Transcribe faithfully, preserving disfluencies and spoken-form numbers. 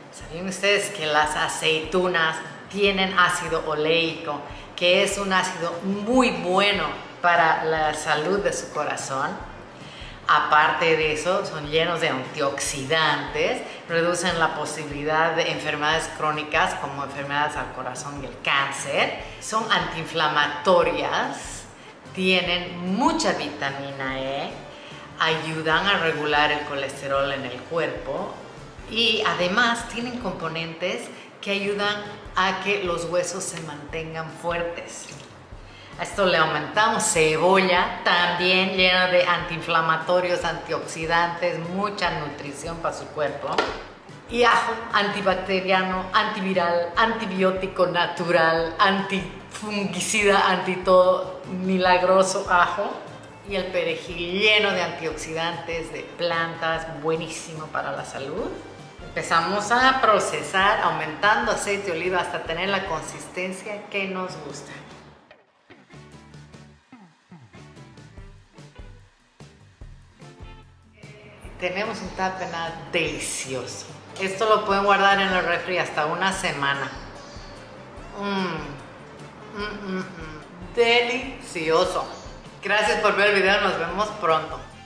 ¿Sabían ustedes que las aceitunas tienen ácido oleico, que es un ácido muy bueno para la salud de su corazón? Aparte de eso, son llenos de antioxidantes, reducen la posibilidad de enfermedades crónicas como enfermedades al corazón y el cáncer, son antiinflamatorias, tienen mucha vitamina E, ayudan a regular el colesterol en el cuerpo y además tienen componentes que ayudan a que los huesos se mantengan fuertes. A esto le aumentamos cebolla, también llena de antiinflamatorios, antioxidantes, mucha nutrición para su cuerpo. Y ajo, antibacteriano, antiviral, antibiótico natural, antifungicida, anti todo, milagroso ajo. Y el perejil lleno de antioxidantes, de plantas, buenísimo para la salud. Empezamos a procesar aumentando aceite de oliva hasta tener la consistencia que nos gusta. Tenemos un tapenade delicioso. Esto lo pueden guardar en el refri hasta una semana. Mmm, mm, mm, mm. Delicioso. Gracias por ver el video, nos vemos pronto.